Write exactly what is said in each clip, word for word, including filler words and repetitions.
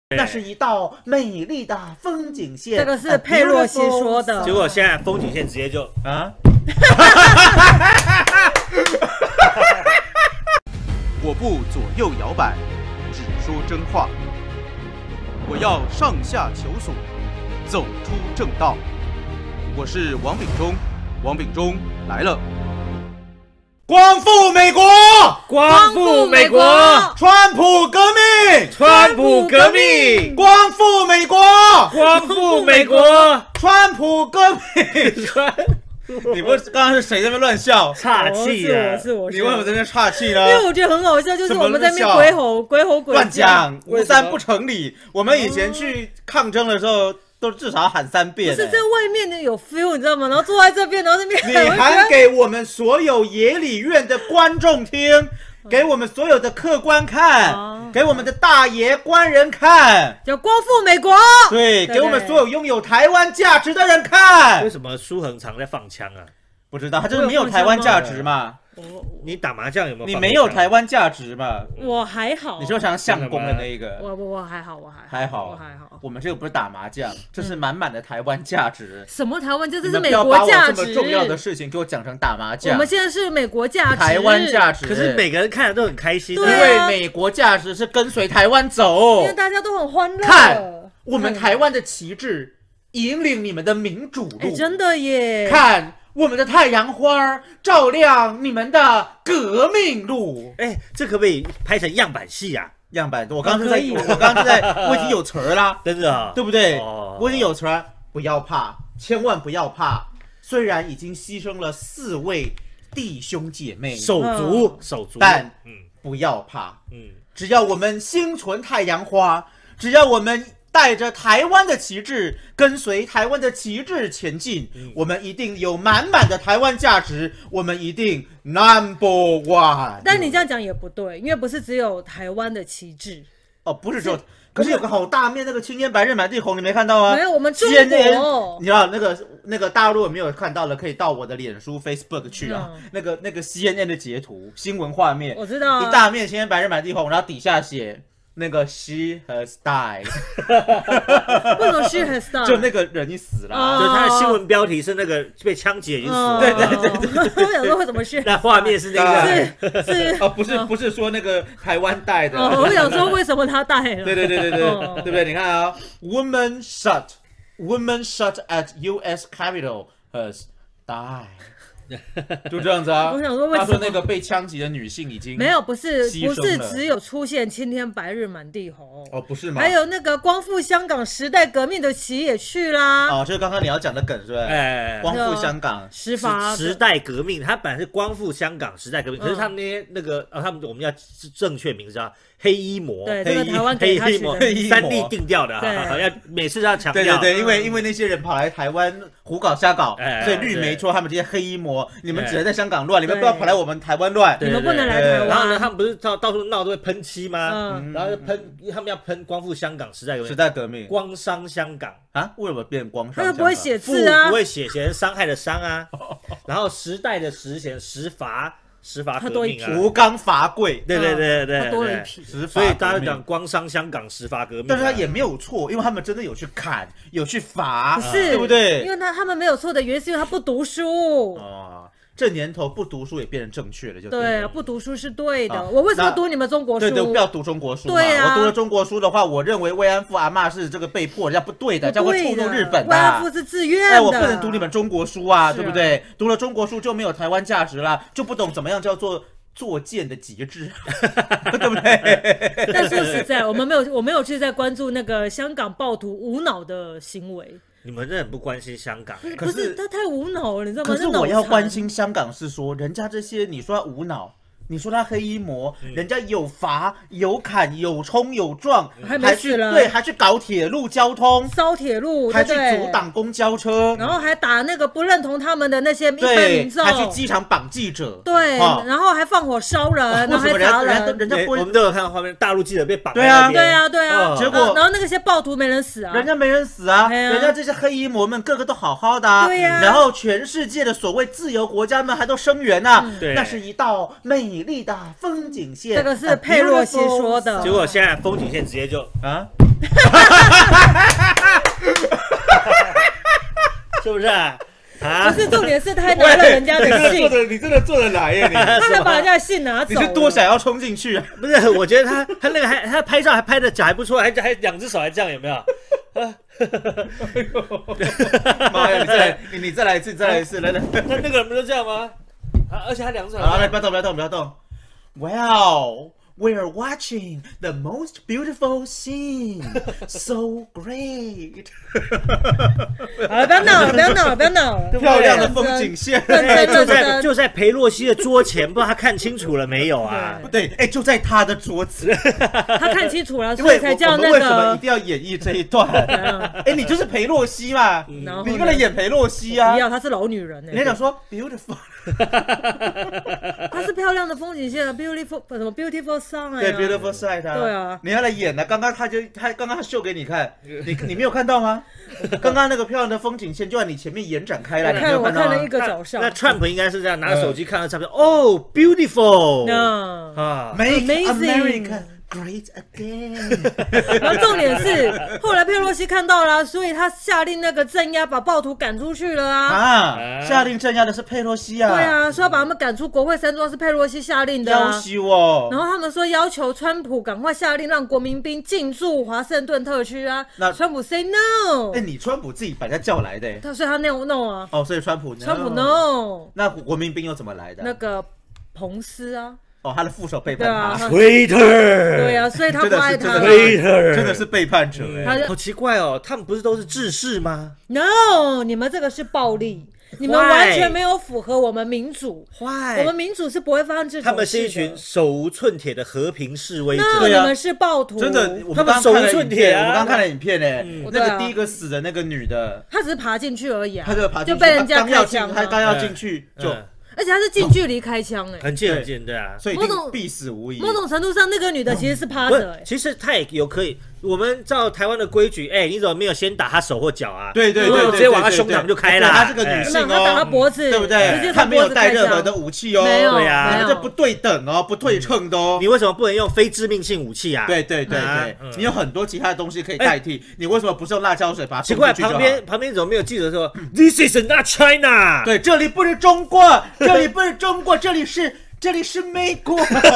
那是一道美丽的风景线。 这个是佩洛西说的。 结果现在风景线直接就啊。 我不左右摇摆，只说真话。我要上下求索，走出正道。我是王炳忠，王炳忠来了。 光复美国！ 光复美国！ 川普革命！ 川普革命！ 光复美国！ 光复美国！ 川普革命！川。你不是刚刚是谁在那边乱笑？ 岔气啊！是我， 你为什么在那岔气呢？ 因为我觉得很好笑，就是我们在那边鬼吼、鬼吼、鬼乱讲，无三不成理。我们以前去抗争的时候，都至少喊三遍。 不是在外面的有 feel， 你知道吗？然后坐在这边，然后那边你喊给我们所有野里院的观众听。给我们所有的客官看，哦、给我们的大爷官人看， 叫光复美国。 对，给我们所有拥有台湾价值的人看。 为什么苏恒常在放枪啊？ 不知道，他就是没有台湾价值嘛。 你打麻将有没有？ 你没有台湾价值嘛？ 我还好。 你说想相公的那一个？ 我我我还好，我还还好， 我还好。 我们这个不是打麻将，这是满满的台湾价值。 什么台湾价值？这是美国价值。 这么重要的事情给我讲成打麻将。 我们现在是美国价值， 台湾价值。 可是每个人看的都很开心， 因为美国价值是跟随台湾走， 因为大家都很欢乐。 看我们台湾的旗帜引领你们的民主路， 真的耶！ 看。我们的太阳花照亮你们的革命路。 哎，这可不可以拍成样板戏啊？ 样板，我刚刚在，我我刚刚在，我已经有词儿啦， 真的啊， 对不对？哦、我已经有词儿，不要怕，千万不要怕。虽然已经牺牲了四位弟兄姐妹， 手足手足， 但嗯，不要怕，嗯，只要我们心存太阳花，只要我们。带着台湾的旗帜，跟随台湾的旗帜前进，嗯、我们一定有满满的台湾价值，我们一定 number one。 但你这样讲也不对，因为不是只有台湾的旗帜哦，不是只有，可是有个好大面那个青天白日满地红，你没看到吗？ 没有，我们中国， 你知道那个那个大陆有没有看到了？可以到我的脸书 Facebook 去啊，嗯、那个那个 C N N 的截图新闻画面， 我知道、啊， 一大面青天白日满地红，然后底下写。那个 she has died， 为什么 she has died？ 就那个人已死了， 哦、就是他的新闻标题是那个被枪击已经死了。 对对对对， 我想说为什么是？ 那画面是那个是是哦，不是不是说那个台湾带的。 哦，我想说为什么他带了？ 对对对对对，对不对？你看啊 ，woman shot woman shot at U S Capitol has died。就这样子啊！ 我想说，为什么他说那个被枪击的女性已经没有，不是不是只有出现青天白日满地红哦，不是吗？ 还有那个光复香港时代革命的旗也去啦。 哦，就是刚刚你要讲的梗是不是？哎，光复香港时法时代革命，它本来是光复香港时代革命，可是他们那些那个啊，他们我们要正确名字叫黑衣魔， 对，这个台湾给他取的三 D 定调的，好要每次要强调， 对对对，因为因为那些人跑来台湾胡搞瞎搞，所以绿媒说他们这些黑衣魔。你们只能在香港乱，你们不要跑来我们台湾乱。 你们不能来台湾。 然后呢，他们不是到到处闹都会喷漆吗？然后喷，他们要喷光复香港时代革命， 时代革命， 光伤香港啊？为什么变光伤？ 他又不会写字啊， 不会写，写成伤害的伤啊。然后时代的时写时罚。时罚革命啊， 吴刚罚跪， 对对对对对，多了一批， 所以大家讲光伤香港时罚革命， 但是他也没有错，因为他们真的有去砍，有去罚， 不是对不对？ 因为他他们没有错的原因是因为他不读书哦。这年头不读书也变成正确了，就对啊，不读书是对的。我为什么读你们中国书？ 对对，不要读中国书嘛。 对啊， 我读了中国书的话，我认为慰安妇阿嬷是这个被迫，人家不对的，这样会触怒日本的。 慰安妇是自愿的， 哎，我不能读你们中国书啊，对不对？读了中国书就没有台湾价值了，就不懂怎么样叫做。作贱的极致，对不对？ 但说实在，我们没有，我没有去在关注那个香港暴徒无脑的行为。 你们真的很不关心香港， 可是, 可是他太无脑了，你知道吗？ 可是我要关心香港是说，人家这些你说他无脑。你说他黑衣魔，嗯、人家有罚有砍有冲有撞， 还没死了， 对，还去搞铁路交通， 烧铁路， 还去阻挡公交车， 然后还打那个不认同他们的那些一般民众， 还去机场绑记者， 对，哦、然后还放火烧人，然后还砸人， 人家我们都有看到画面，大陆记者被绑， 对啊， 对啊，对啊， 结果然后那些暴徒没人死啊， 人家没人死啊，人家这些黑衣魔们个个都好好的啊， 对呀， 然后全世界的所谓自由国家们还都声援啊，那是一道美。 美丽的风景线。 这个是佩洛西说的。 结果现在风景线直接就啊， 是不是啊？啊不是重点是他还拿了人家的信， 你真的做得来耶！你他还把人家的信拿走。 你是多想要冲进去啊？ 不是，我觉得他他那个还他拍照还拍的脚还不错，还还两只手还这样，有没有？ 妈呀！你再来，你你再来一次，再来一次，来来。 那那个人不就这样吗？啊，而且他两只手。 好，来，不要动，不要动，不要动。Wow, we're watching the most beautiful scene, so great. 好了，不要闹了，不要闹了，不要闹了。 漂亮的风景线， 哎，就在就在裴洛西的桌前，不知道他看清楚了没有啊？ 不对，哎，就在他的桌子， 他看清楚了， 因为所以才叫那我们为什么一个。 定要演绎这一段？哎，你就是裴洛西嘛， 然后你不能演裴洛西啊不！要，她是老女人呢。 你还想说 beautiful？ 她是漂亮的风景线啊 ，beautiful 什么 beautiful sign 啊？ 对 beautiful sight 啊！ 对啊， 你要来演呢。刚刚他就他刚刚他秀给你看，你你没有看到吗？刚刚那个漂亮的风景线就在你前面延展开来， 我看我你没有看到吗看了一？个早上。 那 Trump 应该是这样，拿着手机看到照片，哦 ，beautiful， 那啊， Make Amazing America great again。 然后重点是，后来佩洛西看到了，所以他下令那个镇压，把暴徒赶出去了啊。 啊！下令镇压的是佩洛西啊！ 对，啊，说要把他们赶出国会山庄是佩洛西下令的要啊。 求哦。 然后他们说要求川普赶快下令让国民兵进驻华盛顿特区啊。 那川普 say no， 哎，你川普自己把人家叫来的欸。 他所以他 no no 啊， 哦，所以川普川普 no， 那国民兵又怎么来的？ 那个彭斯啊， 哦，他的副手背叛对啊， 他， 他 Twitter， 对啊，所以他不爱他啊。 真的是 Twitter， 真的是背叛者哎。 他就好奇怪哦，他们不是都是志士吗？ no，你们这个是暴力，你们完全没有符合我们民主。 坏我们民主是不会发生这种事的。 他们是一群手无寸铁的和平示威者。 那对啊你们是暴徒， 真的，我他们们刚刚看了手无寸影片， 铁啊我们刚刚看了影片呢，那对啊个第一个死的那个女的， 他只是爬进去而已啊， 她就爬进去， 就被人家她刚要进， 开枪啊， 她刚要进去就， 嗯而且他是近距离开枪哎， 很近很近，对啊。 所以一某种定必死无疑。 某种程度上那个女的其实是趴不着哎，， 是其实他也有可以，我们照台湾的规矩，哎，你怎么没有先打他手或脚啊？ 对对对对， 直接往他胸膛就开了。 她是个女性那他打他哦， 脖子， 对不直接对？ 从她没有脖子开枪带任何的武器哦， 没有， 对啊没有这不对等哦，不对称的哦。 你为什么不能用非致命性武器啊？ 对对对啊对嗯， 你有很多其他的东西可以代替，你为什么不是用辣椒水把它奇怪， 冲出去就好旁边旁边怎么没有记者说 This is not China？ 对，这里不是中国，这里不是中国，这里是这里是美国，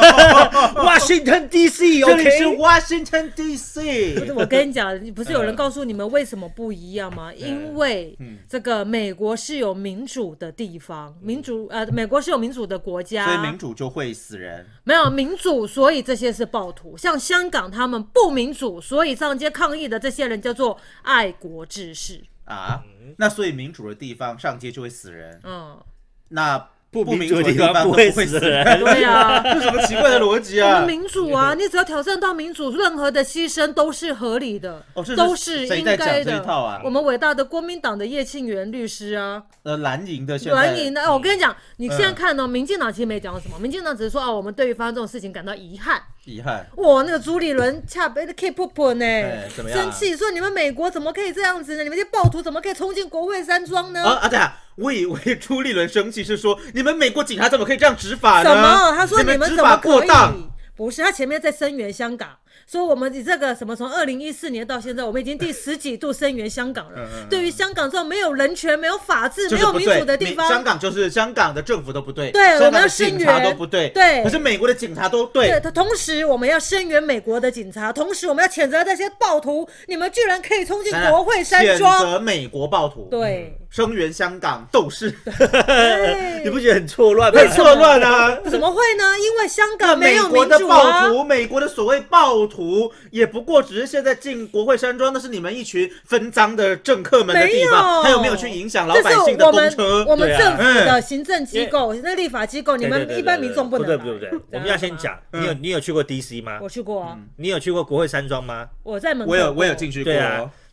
，Washington D C， 这里是 OK。 Washington 不 D 是 C。 我跟你讲，不是有人告诉你们为什么不一样吗？因为这个美国是有民主的地方，民主呃，美国是有民主的国家， 所以民主就会死人。 没有民主，所以这些是暴徒。像香港他们不民主，所以上街抗议的这些人叫做爱国志士。 啊，那所以民主的地方上街就会死人， 嗯， 那不民民主的地主的地方方不会都不会死死人人， 对啊。 这是什么奇怪的逻辑我们啊？ 民主啊，你只要挑战到民主，任何的牺牲都是合理的， 哦这是都是应谁在讲该的。 这一套啊我们伟大的国民党的叶庆元律师啊， 呃，蓝营的现在蓝营的，哦我跟你讲，你现在嗯看哦，民进党其实没讲什么，民进党只是说哦，我们对于发生这种事情感到遗憾。 遗憾， 哇，那个朱立伦恰被 keep up 呢哎，怎么样生气说你们美国怎么可以这样子呢？你们这些暴徒怎么可以冲进国会山庄呢？ 啊啊对啊，我以为朱立伦生气是说你们美国警察怎么可以这样执法呢？ 什么？他说你你们执法怎么可以过当？？ 不是，他前面在声援香港，说我们这个什么从二零一四年到现在，我们已经第十几度声援香港了。 嗯嗯嗯对于香港这种没有人权、没有法治、 就没有民是不对， 主的地方， 你香港就是香港的政府都不对， 对我们要香港的声警察援都不对， 对可是美国的警察都对， 对， 他同时我们要声援美国的警察，同时我们要谴责这些暴徒，你们居然可以冲进国会山谴庄。 责美国暴徒， 对， 声援香港斗士， 对你不觉得很错乱吗？ 很错乱啊！ 怎么会呢？因为香那港没美有民国的暴主啊。 徒，美国的所谓暴徒，也不过只是现在进国会山庄，那是你们一群分赃的政客们的地没有方，还有没有去影响老这是百姓的我们公车？ 我们对啊政府的行政机构、那立法机构，你对对对对们一般民众不能来。 对不对不对，我们要先讲， 嗯你有你有去过 D C 吗？ 我去过啊， 你有去过国会山庄吗？ 我在门口过。 我有我有进去过对啊哦，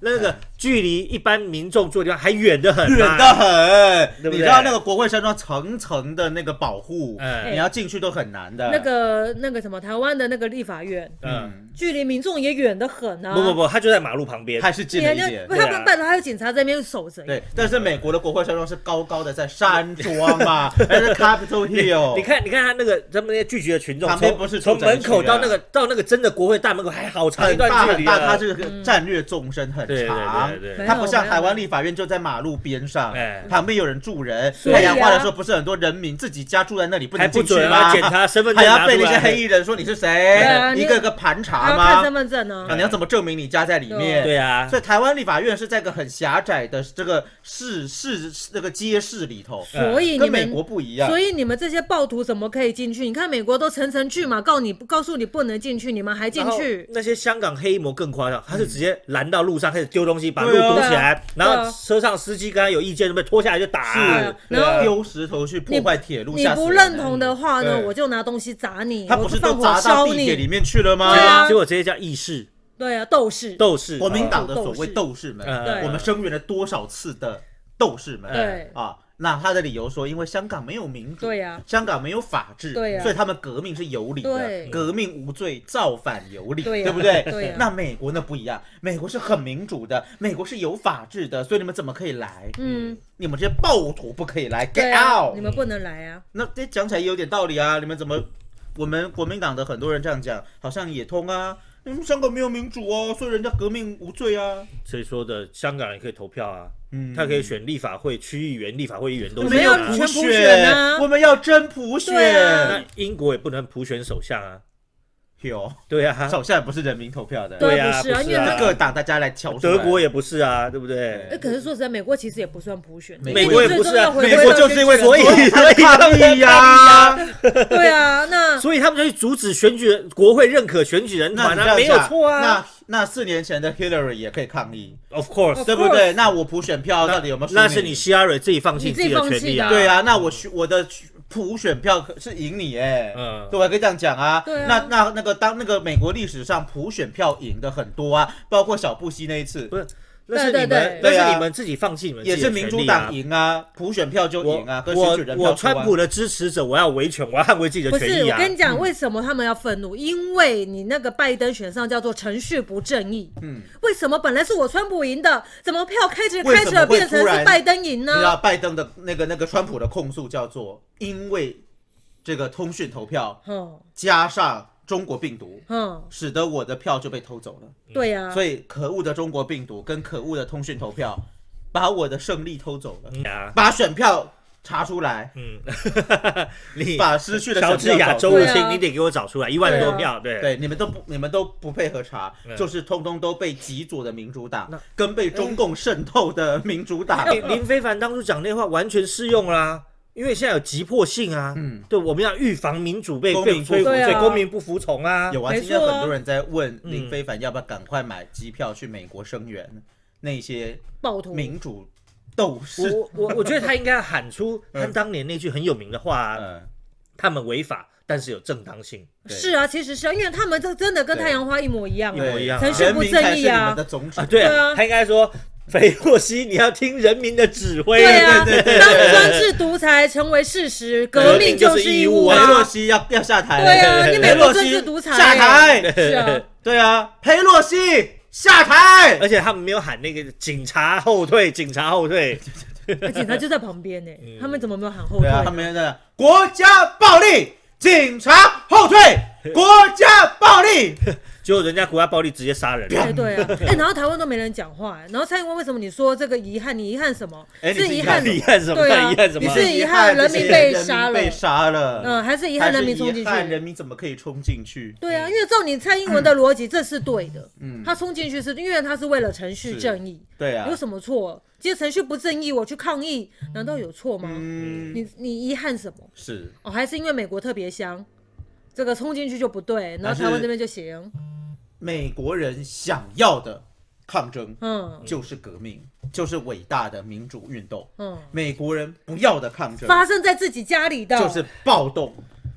那个距离一般民众住的地方还远得很， 远得很。 对不对？ 你知道那个国会山庄层层的那个保护， 嗯你要进去都很难的。 那个那个什么，台湾的那个立法院， 嗯， 距离民众也远得很啊。 不不不，他就在马路旁边， 还是近了一点。 不，他们拜托还有警察在那边守着。 对，但是美国的国会山庄是高高的在山庄嘛，还是 Capitol Hill。 你看，你看他那个他们那些聚集的群众， 旁边不是从门口到那个到那个真的国会大门口还好长一段距离， 它这个战略纵深很长，它不像台湾立法院就在马路边上，旁边有人住人。太阳花的时候不是很多人民自己家住在那里不能进去吗？ 检查身份证， 还要被那些黑衣人说你是谁，一个个盘查吗？ 看身份证呢？ 你要怎么证明你家在里面？ 对啊， 所以台湾立法院是在一个很狭窄的这个市市那个街市里头， 所以跟美国不一样。 所以你们这些暴徒怎么可以进去？你看美国都层层拒嘛，告你告诉你不能进去，你们还进去。 那些香港黑魔更夸张，他是直接拦到路上开始丢东西，把路堵起来，然后车上司机跟他有意见，被拖下来就打， 然后丢石头去破坏铁路。 你不认同的话呢，我就拿东西砸你。 他不是都砸到地铁里面去了吗？ 对啊， 结果这些叫义士。 对啊，斗士， 斗士， 国民党的所谓斗士们，我们声援了多少次的斗士们， 对啊，那他的理由说，因为香港没有民主， 对呀， 香港没有法治， 对呀， 所以他们革命是有理的，革命无罪，造反有理，对不对？ 对。那美国那不一样，美国是很民主的，美国是有法治的，所以你们怎么可以来？嗯，你们这些暴徒不可以来 ，get out， 你们不能来啊。 那这讲起来也有点道理啊，你们怎么？我们国民党的很多人这样讲，好像也通啊。嗯，香港没有民主哦，所以人家革命无罪啊。 所以说的，香港人可以投票啊，嗯，他可以选立法会区议员、立法会议员都是。 没有普选啊， 我们要真普选。 那英国也不能普选首相啊。 有， 对啊， 首相也不是人民投票的， 对啊，不是啊，因为各党大家来挑。 德国也不是啊，对不对？ 哎，可是说实在，美国其实也不算普选， 美国也不是啊， 美国就是因为所以所以抗议呀， 对啊，那所以他们就去阻止选举国会认可选举人团啊，没有错啊。 那那四年前的 Hillary 也可以抗议 ，Of course， 对不对？那我普选票到底有没有？ 那是你希拉蕊自己放弃自己的权利啊。 对啊，那我我的。普选票是赢你哎，嗯，对，我可以这样讲啊。 对啊， 那那那个当那个美国历史上普选票赢的很多啊，包括小布希那一次， 不是，那是你们，那是你们自己放弃你们自己的权利啊。 也是民主党赢啊，普选票就赢啊，跟选举人票。 我川普的支持者，我要维权，我要捍卫自己的权益啊。 不是，我跟你讲，为什么他们要愤怒？因为你那个拜登选上叫做程序不正义。嗯，为什么本来是我川普赢的，怎么票开着开着变成是拜登赢呢？ 你知道拜登的那个那个川普的控诉叫做因为。这个通讯投票，加上中国病毒，使得我的票就被偷走了。 对呀， 所以可恶的中国病毒跟可恶的通讯投票，把我的胜利偷走了，把选票查出来，嗯，你把失去的乔治亚州入侵，你得给我找出来一万多票，对对，你们都不你们都不配合查，就是通通都被极左的民主党跟被中共渗透的民主党。 林非凡当初讲那话完全适用啦。因为现在有急迫性啊，嗯，对，我们要预防民主被被摧毁，所以公民不服从啊。 有啊，今天很多人在问林非凡要不要赶快买机票去美国声援那些暴徒民主斗士。 我我我觉得他应该要喊出他当年那句很有名的话，嗯，他们违法，但是有正当性。 是啊，其实是啊，因为他们这真的跟太阳花一模一样， 一模一样， 程序不正义啊。 对啊，他应该说。裴洛西，你要听人民的指挥。 对啊，当专制独裁成为事实，革命就是义务啊。 裴洛西要要下台。 对啊，你美国专制独裁下台。 是啊， 对啊，裴洛西下台。 而且他们没有喊那个警察后退，警察后退。 警察就在旁边呢，他们怎么没有喊后退？ 他们在国家暴力，警察后退，国家暴力。 结果人家国家暴力直接杀人， 对对啊，哎，然后台湾都没人讲话，然后蔡英文为什么你说这个遗憾？你遗憾什么？ 是遗憾遗憾什么？ 对啊， 遗憾什么？ 你是遗憾人民被杀了， 被杀了， 嗯，还是遗憾人民冲进去？ 遗憾人民怎么可以冲进去？ 对啊，因为照你蔡英文的逻辑，这是对的，嗯，他冲进去是因为他是为了程序正义， 对啊， 有什么错？今天程序不正义，我去抗议，难道有错吗？嗯，你你遗憾什么？ 是哦，还是因为美国特别香，这个冲进去就不对，然后台湾这边就行。 美国人想要的抗争，嗯，就是革命，就是伟大的民主运动。嗯，美国人不要的抗争， 发生在自己家里的， 就是暴动，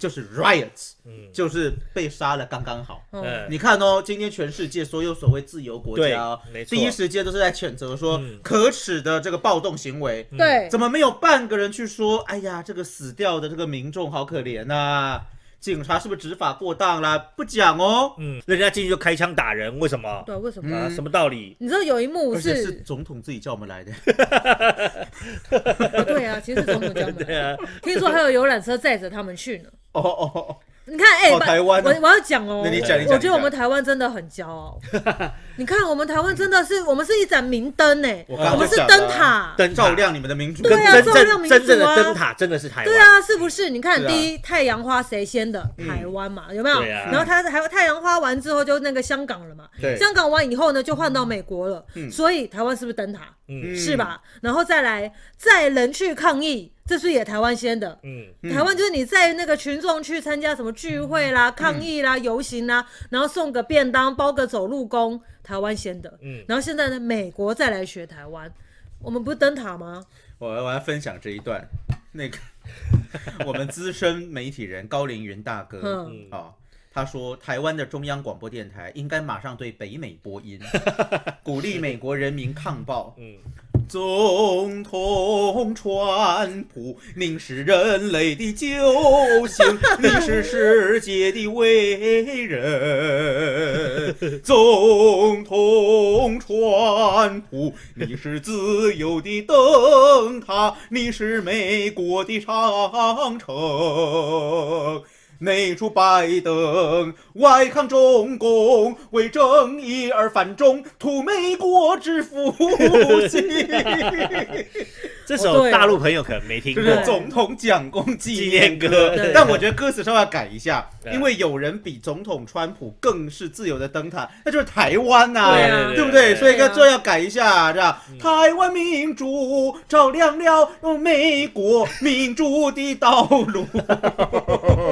就是 riots，、嗯、就是被杀了刚刚好。 嗯、 你看哦，今天全世界所有所谓自由国家、哦，第一时间都是在谴责说可耻的这个暴动行为。 对、嗯， 怎么没有半个人去说，哎呀，这个死掉的这个民众好可怜啊？警察是不是执法过当啦？不讲哦， 嗯，人家进去就开枪打人，为什么？ 对，为什么？ 啊，什么道理？ 你知道有一幕是， 而且是总统自己叫我们来的。 哦、对啊，其实是总统叫我们来的。啊、听说还有游览车载着他们去呢。 哦哦哦。 你看，哎、欸， 哦、台湾、 我我要讲哦， 那你讲一讲， 我觉得我们台湾真的很骄傲。你看，我们台湾真的是，我们是一盏明灯哎， 我, 我们是灯塔， 灯照亮你们的民主。 对啊，照亮民主啊， 真正的灯塔真的是台湾。 对啊，是不是？你看，啊、第一太阳花谁先的？台湾嘛，有没有？ 啊、 然后它还有太阳花完之后就那个香港了嘛， 对， 香港完以后呢就换到美国了，嗯、所以台湾是不是灯塔？嗯，是吧？然后再来，再人去抗议。这是也台湾先的，嗯，台湾就是你在那个群众去参加什么聚会啦、嗯、抗议啦、游行啦，然后送个便当、包个走路工，台湾先的，嗯，然后现在呢，美国再来学台湾，我们不是灯塔吗？ 我我要分享这一段，那个我们资深媒体人高凌云大哥，嗯，啊、哦。他说：“台湾的中央广播电台应该马上对北美播音，鼓励美国人民抗暴。嗯，总统川普，您是人类的救星，您是世界的伟人。总统川普，你是自由的灯塔，你是美国的长城。”内除拜登，外抗中共，为正义而反中，图美国之复兴。 这首大陆朋友可能没听过， 就是总统蒋公纪念歌。但我觉得歌词稍微要改一下，因为有人比总统川普更是自由的灯塔，那就是台湾呐、啊， 对, 啊 对, 对不对？所以这要改一下，这样、嗯、台湾民主照亮了美国民主的道路。